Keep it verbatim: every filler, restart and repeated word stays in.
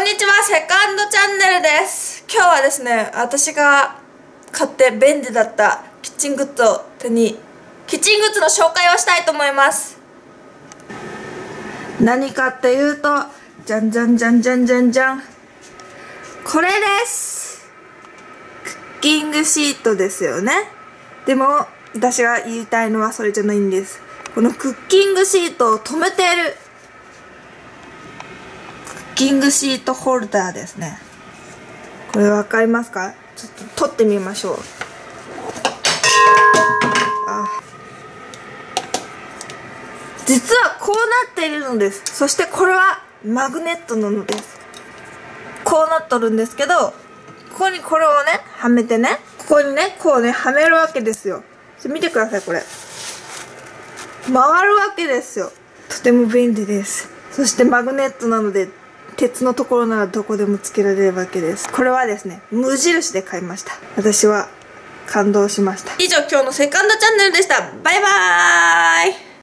にちは、セカンドチャンネルです。今日はですね、私が買って便利だったキッチングッズを手にキッチングッズの紹介をしたいと思います。何かっていうと、じゃんじゃんじゃんじゃんじゃんじゃん、これです。クッキングシートですよね。でも私が言いたいのはそれじゃないんです。このクッキングシートを留めているクッキングシートホルダーですね。これ分かりますか？ちょっと取ってみましょう。あ、実はこうなっているのです。そしてこれはマグネットなのです。こうなっとるんですけど、ここにこれをねはめてね、ここにねこうねはめるわけですよ。見てください、これ回るわけですよ。とても便利です。そしてマグネットなので鉄のところならどこでもつけられるわけです。これはですね、無印で買いました。私は感動しました。以上、今日のセカンドチャンネルでした。バイバーイ。